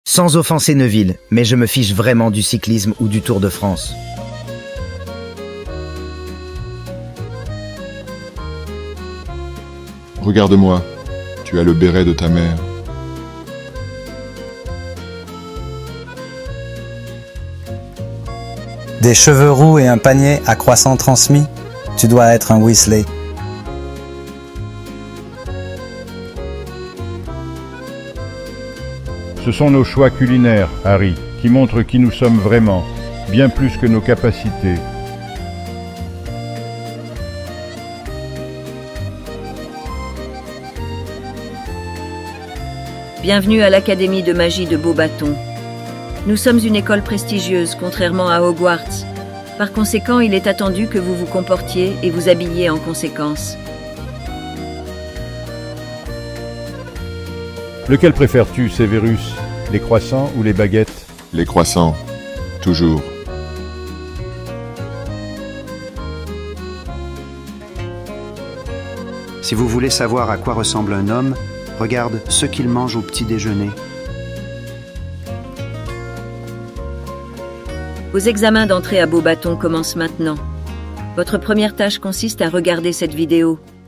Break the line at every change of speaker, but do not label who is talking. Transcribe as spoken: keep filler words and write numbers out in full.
Sans offenser Neuville, mais je me fiche vraiment du cyclisme ou du Tour de France.
Regarde-moi, tu as le béret de ta mère.
Des cheveux roux et un panier à croissant transmis, tu dois être un Weasley.
Ce sont nos choix culinaires, Harry, qui montrent qui nous sommes vraiment, bien plus que nos capacités.
Bienvenue à l'Académie de magie de Beauxbatons. Nous sommes une école prestigieuse, contrairement à Hogwarts. Par conséquent, il est attendu que vous vous comportiez et vous habilliez en conséquence.
Lequel préfères-tu, Severus? Les croissants ou les baguettes?
Les croissants, toujours.
Si vous voulez savoir à quoi ressemble un homme, regarde ce qu'il mange au petit déjeuner.
Vos examens d'entrée à Beauxbatons commencent maintenant. Votre première tâche consiste à regarder cette vidéo.